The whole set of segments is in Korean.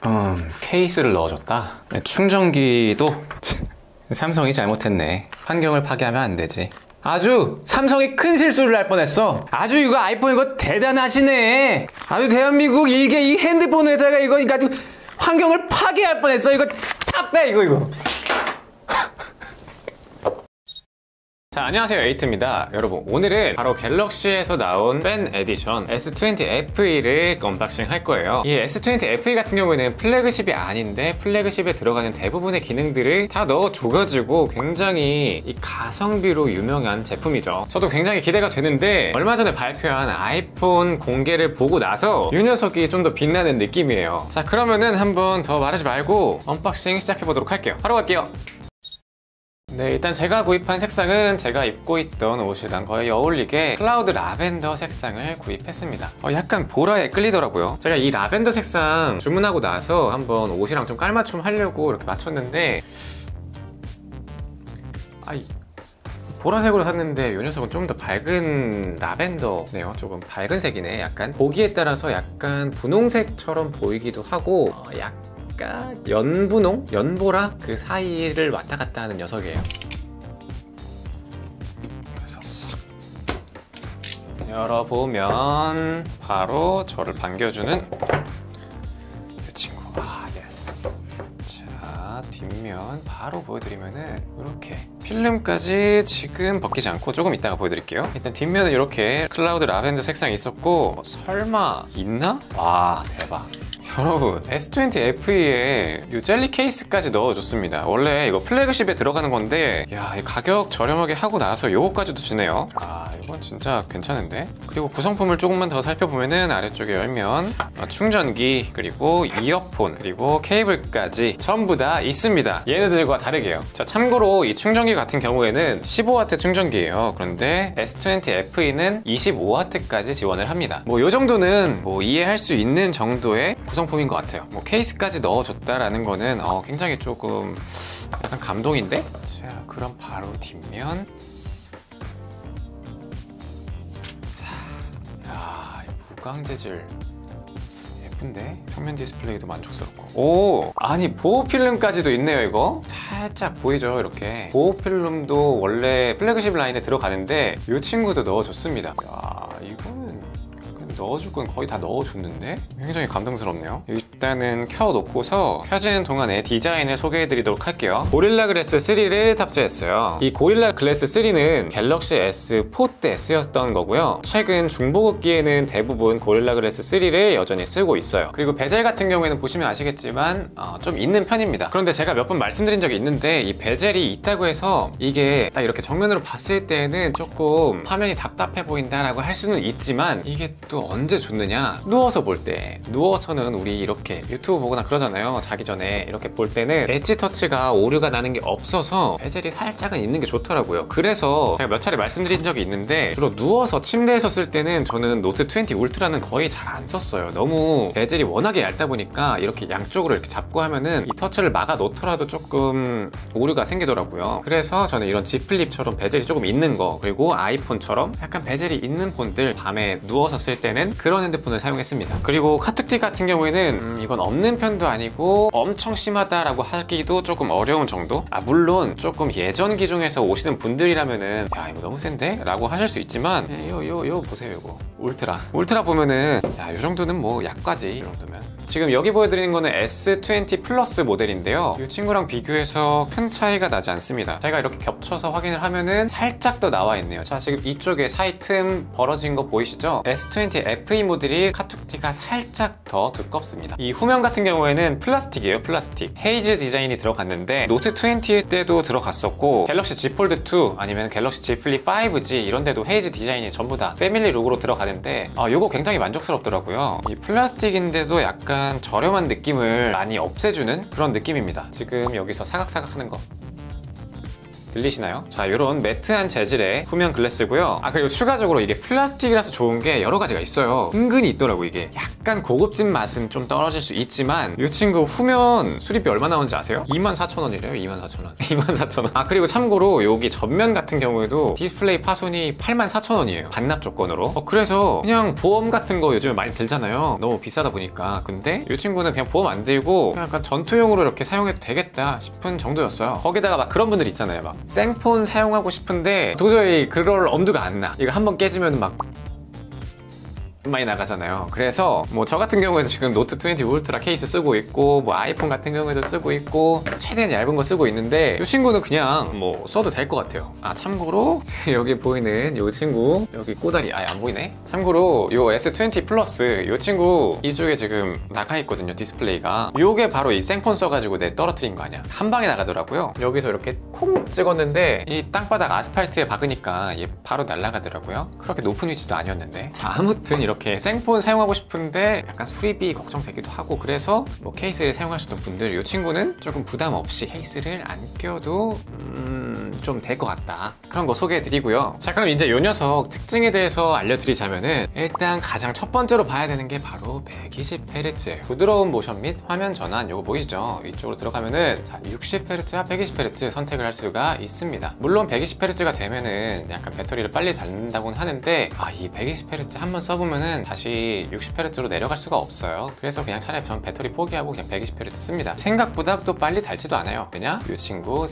케이스를 넣어줬다. 충전기도 삼성이 잘못했네. 환경을 파괴하면 안 되지. 아주 삼성이 큰 실수를 할 뻔했어. 아주 이거 아이폰 이거 대단하시네. 아주 대한민국 일개 이 핸드폰 회사가 이거 아주 환경을 파괴할 뻔했어. 이거 다 빼 이거. 자, 안녕하세요, 에이트입니다. 여러분, 오늘은 바로 갤럭시에서 나온 팬 에디션 S20 FE를 언박싱 할 거예요. 이 S20 FE 같은 경우에는 플래그십이 아닌데 플래그십에 들어가는 대부분의 기능들을 다 넣어줘가지고 굉장히 이 가성비로 유명한 제품이죠. 저도 굉장히 기대가 되는데 얼마 전에 발표한 아이폰 공개를 보고 나서 이 녀석이 좀 더 빛나는 느낌이에요. 자, 그러면은 한번 더 말하지 말고 언박싱 시작해보도록 할게요. 바로 갈게요. 네, 일단 제가 구입한 색상은 제가 입고 있던 옷이랑 거의 어울리게 클라우드 라벤더 색상을 구입했습니다. 약간 보라에 끌리더라고요. 제가 이 라벤더 색상 주문하고 나서 한번 옷이랑 좀 깔맞춤 하려고 이렇게 맞췄는데 보라색으로 샀는데 이 녀석은 좀 더 밝은 라벤더네요. 조금 밝은 색이네. 약간 보기에 따라서 약간 분홍색처럼 보이기도 하고 약간 연분홍? 연보라? 그 사이를 왔다 갔다 하는 녀석이에요. 그래서 싹 열어보면 바로 저를 반겨주는 그 친구. 예스. 자, 뒷면 바로 보여드리면은 이렇게 필름까지 지금 벗기지 않고 조금 이따가 보여드릴게요. 일단 뒷면은 이렇게 클라우드 라벤더 색상이 있었고 설마 있나? 와, 대박. 여러분, S20 FE에 이 젤리 케이스까지 넣어줬습니다. 원래 이거 플래그십에 들어가는 건데 야, 이 가격 저렴하게 하고 나서 요거까지도 주네요. 이건 진짜 괜찮은데? 그리고 구성품을 조금만 더 살펴보면은 아래쪽에 열면 충전기, 그리고 이어폰, 그리고 케이블까지 전부 다 있습니다. 얘네들과 다르게요. 자, 참고로 이 충전기 같은 경우에는 15W 충전기예요. 그런데 S20 FE는 25W까지 지원을 합니다. 요 정도는 이해할 수 있는 정도의 구성품인 것 같아요. 케이스까지 넣어줬다라는 거는 굉장히 조금 약간 감동인데? 자, 그럼 바로 뒷면. 야, 무광 재질 예쁜데? 평면 디스플레이도 만족스럽고. 아니 보호 필름까지도 있네요. 이거 살짝 보이죠? 이렇게 보호 필름도 원래 플래그십 라인에 들어가는데 이 친구도 넣어줬습니다. 야, 이거는 넣어줄 건 거의 다 넣어줬는데? 굉장히 감동스럽네요. 일단은 켜놓고서 켜지는 동안에 디자인을 소개해드리도록 할게요. 고릴라 글래스 3를 탑재했어요. 이 고릴라 글래스 3는 갤럭시 S4 때 쓰였던 거고요. 최근 중보급기에는 대부분 고릴라 글래스 3를 여전히 쓰고 있어요. 그리고 베젤 같은 경우에는 보시면 아시겠지만 좀 있는 편입니다. 그런데 제가 몇 번 말씀드린 적이 있는데 이 베젤이 있다고 해서 이게 딱 이렇게 정면으로 봤을 때는 조금 화면이 답답해 보인다라고 할 수는 있지만 이게 또 언제 좋느냐? 누워서 볼 때. 누워서는 우리 이렇게 유튜브 보거나 그러잖아요. 자기 전에 이렇게 볼 때는 엣지 터치가 오류가 나는 게 없어서 베젤이 살짝은 있는 게 좋더라고요. 그래서 제가 몇 차례 말씀드린 적이 있는데 주로 누워서 침대에서 쓸 때는 저는 노트 20 울트라는 거의 잘 안 썼어요. 너무 베젤이 워낙에 얇다 보니까 이렇게 양쪽으로 이렇게 잡고 하면은 이 터치를 막아 놓더라도 조금 오류가 생기더라고요. 그래서 저는 이런 Z 플립처럼 베젤이 조금 있는 거, 그리고 아이폰처럼 약간 베젤이 있는 폰들 밤에 누워서 쓸 때는 그런 핸드폰을 사용했습니다. 그리고 카툭틱 같은 경우에는 이건 없는 편도 아니고 엄청 심하다라고 하기도 조금 어려운 정도? 물론 조금 예전 기종에서 오시는 분들이라면은 야, 이거 너무 센데? 라고 하실 수 있지만 요 보세요. 이거 울트라 보면은 야, 요 정도는 약과지. 이 정도면 지금 여기 보여드리는 거는 S20 플러스 모델인데요. 이 친구랑 비교해서 큰 차이가 나지 않습니다. 제가 이렇게 겹쳐서 확인을 하면은 살짝 더 나와 있네요. 자, 지금 이쪽에 사이 틈 벌어진 거 보이시죠? S20 FE 모델이 카툭티가 살짝 더 두껍습니다. 이 후면 같은 경우에는 플라스틱이에요. 플라스틱. 헤이즈 디자인이 들어갔는데 노트 20 때도 들어갔었고 갤럭시 Z 폴드 2 아니면 갤럭시 Z 플립 5G 이런 데도 헤이즈 디자인이 전부 다 패밀리 룩으로 들어가는데 요거 굉장히 만족스럽더라고요. 이 플라스틱인데도 약간 저렴한 느낌을 많이 없애주는 그런 느낌입니다. 지금 여기서 사각사각 하는 거 들리시나요? 자, 이런 매트한 재질의 후면 글래스고요. 그리고 추가적으로 이게 플라스틱이라서 좋은 게 여러 가지가 있어요. 은근히 있더라고. 이게 약간 고급진 맛은 좀 떨어질 수 있지만 이 친구 후면 수리비 얼마 나오는지 아세요? 24,000원이래요. 24,000원. 24,000원. 그리고 참고로 여기 전면 같은 경우에도 디스플레이 파손이 84,000원이에요. 반납 조건으로. 그래서 그냥 보험 같은 거 요즘에 많이 들잖아요. 너무 비싸다 보니까. 근데 이 친구는 그냥 보험 안 들고 그냥 약간 전투용으로 이렇게 사용해도 되겠다 싶은 정도였어요. 거기다가 막 그런 분들 있잖아요. 막 생폰 사용하고 싶은데 도저히 그럴 엄두가 안 나. 이거 한번 깨지면 막 많이 나가잖아요. 그래서 뭐 저 같은 경우에도 지금 노트 20 울트라 케이스 쓰고 있고, 뭐 아이폰 같은 경우에도 쓰고 있고, 최대한 얇은 거 쓰고 있는데 이 친구는 그냥 뭐 써도 될 것 같아요. 참고로 여기 보이는 이 친구, 여기 꼬다리 안 보이네. 참고로 이 S20 플러스 이 친구 이쪽에 지금 나가 있거든요. 디스플레이가. 요게 바로 이 생폰 써가지고 내 떨어뜨린 거 아니야. 한 방에 나가더라고요. 여기서 이렇게 콩 찍었는데 이 땅바닥 아스팔트에 박으니까 얘 바로 날아가더라고요. 그렇게 높은 위치도 아니었는데. 자, 아무튼 이렇게 생폰 사용하고 싶은데 약간 수리비 걱정되기도 하고, 그래서 뭐 케이스를 사용하셨던 분들, 이 친구는 조금 부담 없이 케이스를 안 껴도 좀 될 것 같다. 그런 거 소개해드리고요. 자, 그럼 이제 이 녀석 특징에 대해서 알려드리자면은, 일단 가장 첫 번째로 봐야 되는 게 바로 120Hz 부드러운 모션 및 화면 전환. 요거 보이시죠? 이쪽으로 들어가면은 자, 60Hz와 120Hz 선택을 할 수가 있습니다. 물론 120Hz가 되면은 약간 배터리를 빨리 닳는다고는 하는데 이 120Hz 한번 써보면은 다시 60Hz로 내려갈 수가 없어요. 그래서 그냥 차라리 전 배터리 포기하고 그냥 120Hz 씁니다. 생각보다 또 빨리 닳지도 않아요. 왜냐? 이 친구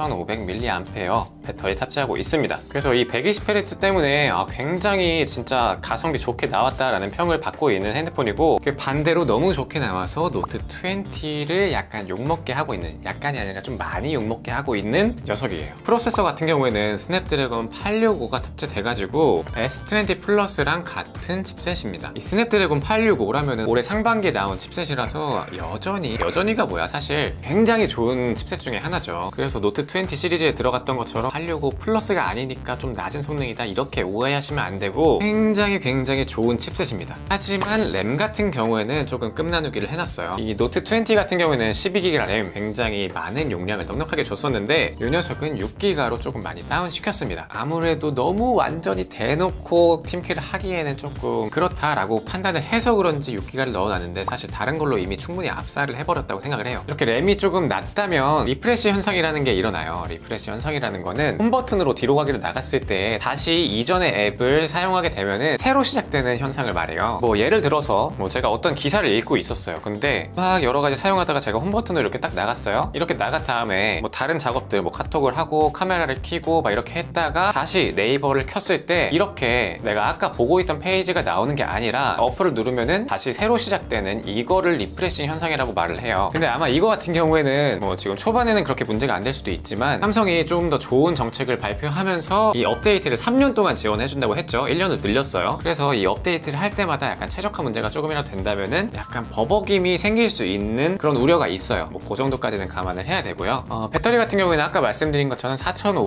4500mAh 배터리 탑재하고 있습니다. 그래서 이 120Hz 때문에 굉장히 진짜 가성비 좋게 나왔다라는 평을 받고 있는 핸드폰이고, 반대로 너무 좋게 나와서 노트 20를 약간 욕먹게 하고 있는, 약간이 아니라 좀 많이 욕먹게 하고 있는 녀석이에요. 프로세서 같은 경우에는 스냅드래곤 865가 탑재돼가지고 S20 플러스랑 같은 칩셋입니다. 이 스냅드래곤 865라면은 올해 상반기에 나온 칩셋이라서 여전히가 뭐야, 사실 굉장히 좋은 칩셋 중에 하나죠. 그래서 노트 20 시리즈에 들어갔던 것처럼 865 플러스가 아니니까 좀 낮은 성능이다 이렇게 오해하시면 안 되고, 굉장히 좋은 칩셋입니다. 하지만 램 같은 경우에는 조금 끝나누기를 해놨어요. 이 노트 20 같은 경우에는 12GB 램 굉장히 많은 용량을 넉넉하게 줬었는데 이 녀석은 6GB로 조금 많이 다운 시켰습니다. 아무래도 너무 완전히 대놓고 팀킬을 하기에는 조금 그렇다라고 판단을 해서 그런지 6GB를 넣어놨는데, 사실 다른 걸로 이미 충분히 압살을 해버렸다고 생각을 해요. 이렇게 램이 조금 낮다면 리프레시 현상이라는 게 일어나요. 리프레시 현상이라는 거는 홈 버튼으로 뒤로 가기를 나갔을 때 다시 이전의 앱을 사용하게 되면은 새로 시작되는 현상을 말해요. 뭐 예를 들어서 제가 어떤 기사를 읽고 있었어요. 근데 막 여러 가지 사용하다가 제가 홈 버튼으로 이렇게 딱 나갔어요. 이렇게 나간 다음에 다른 작업들 카톡을 하고 카메라를 켜고 막 이렇게 했다가 다시 네이버를 켰을 때 이렇게 내가 아까 보고 있던 페이지가 나오는 게 아니라 어플을 누르면은 다시 새로 시작되는, 이거를 리프레싱 현상이라고 말을 해요. 근데 아마 이거 같은 경우에는 지금 초반에는 그렇게 문제가 안 될 수도 있지만, 삼성이 조금 더 좋은 정책을 발표하면서 이 업데이트를 3년 동안 지원해준다고 했죠. 1년을 늘렸어요. 그래서 이 업데이트를 할 때마다 약간 최적화 문제가 조금이라도 된다면은 약간 버벅임이 생길 수 있는 그런 우려가 있어요. 그 정도까지는 감안을 해야 되고요. 배터리 같은 경우에는 아까 말씀드린 것처럼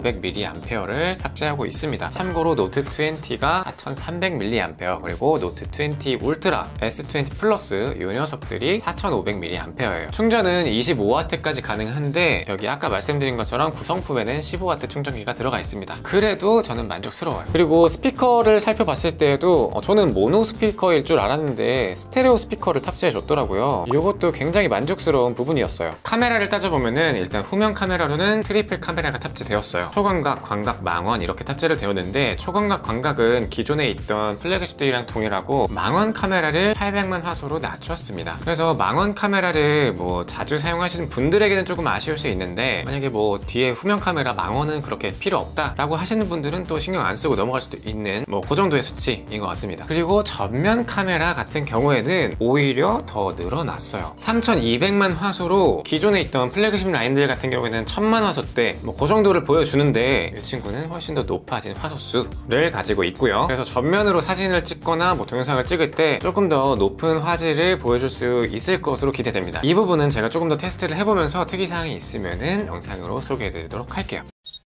4500mAh를 탑재하고 있습니다. 참고로 노트 20가 4300mAh, 그리고 노트 20 울트라, S20 플러스 이 녀석들이 4500mAh예요. 충전은 25W까지 가능한데 여기 아까 말씀드린 것처럼 구성품에는 15W 충전기가 들어가 있습니다. 그래도 저는 만족스러워요. 그리고 스피커를 살펴봤을 때에도 저는 모노 스피커일 줄 알았는데 스테레오 스피커를 탑재해 줬더라고요. 이것도 굉장히 만족스러운 부분이었어요. 카메라를 따져보면은 일단 후면 카메라로는 트리플 카메라가 탑재되었어요. 초광각, 광각, 망원 이렇게 탑재를 되었는데, 초광각, 광각은 기존에 있던 플래그십들이랑 동일하고 망원 카메라를 800만 화소로 낮췄습니다. 그래서 망원 카메라를 자주 사용하시는 분들에게는 조금 아쉬울 수 있는데, 만약에 뒤에 후면 카메라 망원은 그렇게 필요 없다 라고 하시는 분들은 또 신경 안 쓰고 넘어갈 수도 있는 그 정도의 수치인 것 같습니다. 그리고 전면 카메라 같은 경우에는 오히려 더 늘어났어요. 3200만 화소로 기존에 있던 플래그십 라인들 같은 경우에는 1000만 화소대 그 정도를 보여주는데, 이 친구는 훨씬 더 높아진 화소수를 가지고 있고요. 그래서 전면으로 사진을 찍거나 동영상을 찍을 때 조금 더 높은 화질을 보여줄 수 있을 것으로 기대됩니다. 이 부분은 제가 조금 더 테스트를 해보면서 특이사항이 있으면은 영상으로 소개해드리도록 할게요.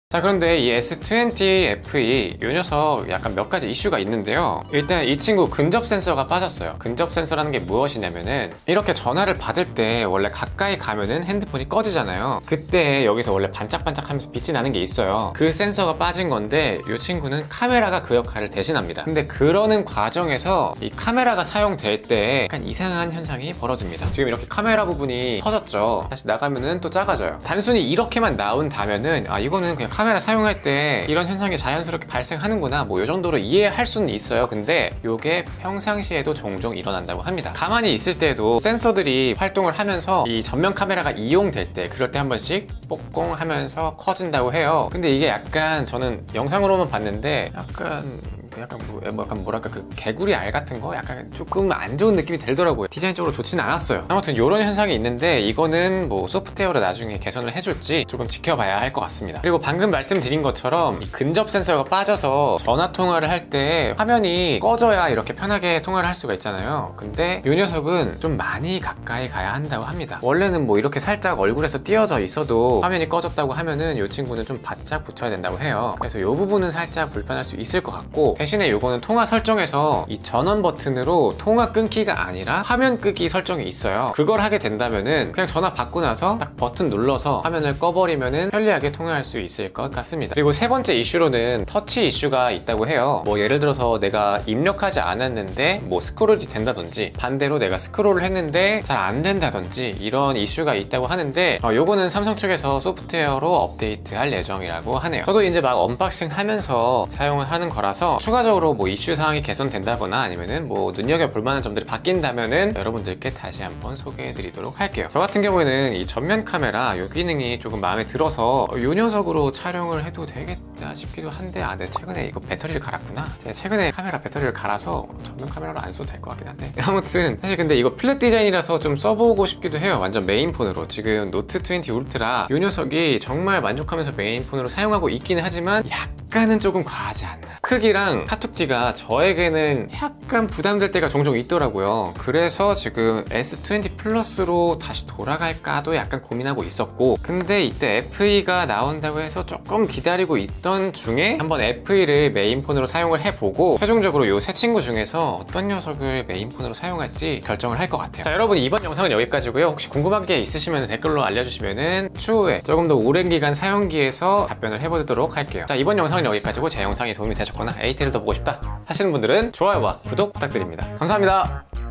자, 그런데 이 S20 FE 이 녀석 약간 몇 가지 이슈가 있는데요. 일단 이 친구 근접 센서가 빠졌어요. 근접 센서라는 게 무엇이냐면은 이렇게 전화를 받을 때 원래 가까이 가면은 핸드폰이 꺼지잖아요. 그때 여기서 원래 반짝반짝 하면서 빛이 나는 게 있어요. 그 센서가 빠진 건데 이 친구는 카메라가 그 역할을 대신합니다. 근데 그러는 과정에서 이 카메라가 사용될 때 약간 이상한 현상이 벌어집니다. 지금 이렇게 카메라 부분이 커졌죠. 다시 나가면은 또 작아져요. 단순히 이렇게만 나온다면은 아, 이거는 그냥 카메라 사용할 때 이런 현상이 자연스럽게 발생하는구나, 뭐 이 정도로 이해할 수는 있어요. 근데 이게 평상시에도 종종 일어난다고 합니다. 가만히 있을 때도 센서들이 활동을 하면서 이 전면 카메라가 이용될 때 그럴 때 한 번씩 뽁꽁 하면서 커진다고 해요. 근데 이게 약간 저는 영상으로만 봤는데 약간 뭐랄까 그 개구리 알 같은 거 약간 조금 안 좋은 느낌이 들더라고요. 디자인적으로 좋지는 않았어요. 아무튼 이런 현상이 있는데 이거는 뭐 소프트웨어로 나중에 개선을 해줄지 조금 지켜봐야 할 것 같습니다. 그리고 방금 말씀드린 것처럼 이 근접 센서가 빠져서 전화 통화를 할 때 화면이 꺼져야 이렇게 편하게 통화를 할 수가 있잖아요. 근데 이 녀석은 좀 많이 가까이 가야 한다고 합니다. 원래는 뭐 이렇게 살짝 얼굴에서 띄어져 있어도 화면이 꺼졌다고 하면은 이 친구는 좀 바짝 붙여야 된다고 해요. 그래서 이 부분은 살짝 불편할 수 있을 것 같고, 대신에 이거는 통화 설정에서 이 전원 버튼으로 통화 끊기가 아니라 화면 끄기 설정이 있어요. 그걸 하게 된다면은 그냥 전화 받고 나서 딱 버튼 눌러서 화면을 꺼버리면은 편리하게 통화할 수 있을 것 같습니다. 그리고 세 번째 이슈로는 터치 이슈가 있다고 해요. 뭐 예를 들어서 내가 입력하지 않았는데 뭐 스크롤이 된다든지, 반대로 내가 스크롤을 했는데 잘 안 된다든지 이런 이슈가 있다고 하는데 요거는 삼성 측에서 소프트웨어로 업데이트할 예정이라고 하네요. 저도 이제 막 언박싱 하면서 사용을 하는 거라서 추가적으로 뭐 이슈 사항이 개선된다거나 아니면은 뭐 눈여겨볼 만한 점들이 바뀐다면은 여러분들께 다시 한번 소개해 드리도록 할게요. 저 같은 경우에는 이 전면 카메라 이 기능이 조금 마음에 들어서 이 녀석으로 촬영을 해도 되겠다 싶기도 한데, 아, 내가 최근에 이거 배터리를 갈았구나. 제가 최근에 카메라 배터리를 갈아서 전면 카메라로 안 써도 될 것 같긴 한데 아무튼 사실 근데 이거 플랫 디자인이라서 좀 써보고 싶기도 해요. 완전 메인폰으로. 지금 노트 20 울트라 이 녀석이 정말 만족하면서 메인폰으로 사용하고 있긴 하지만 약간은 조금 과하지 않나. 크기랑 카툭티가 저에게는 약간 부담될 때가 종종 있더라고요. 그래서 지금 S20 플러스로 다시 돌아갈까도 약간 고민하고 있었고, 근데 이때 FE가 나온다고 해서 조금 기다리고 있던 중에 한번 FE를 메인폰으로 사용을 해보고 최종적으로 이 세 친구 중에서 어떤 녀석을 메인폰으로 사용할지 결정을 할 것 같아요. 자, 여러분, 이번 영상은 여기까지고요. 혹시 궁금한 게 있으시면 댓글로 알려주시면은 추후에 조금 더 오랜 기간 사용기에서 답변을 해보도록 할게요. 자, 이번 영상은 여기까지고 제 영상이 도움이 되셨거나 에이테를 더 보고 싶다 하시는 분들은 좋아요와 구독 부탁드립니다. 감사합니다.